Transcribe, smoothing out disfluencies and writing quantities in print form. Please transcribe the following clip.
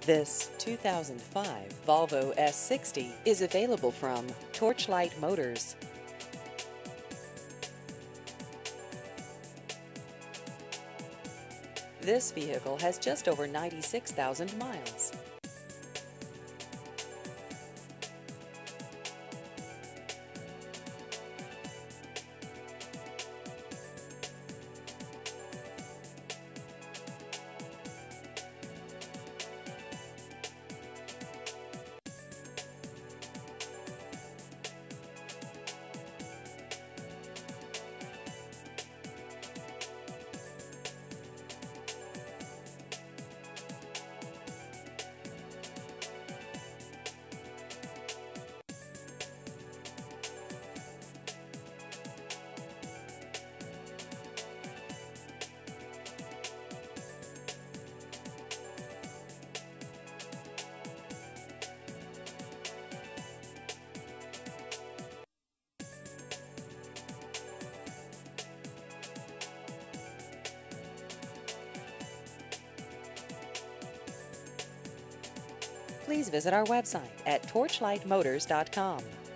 This 2005 Volvo S60 is available from Torchlight Motors. This vehicle has just over 96,000 miles. Please visit our website at torchlightmotors.com.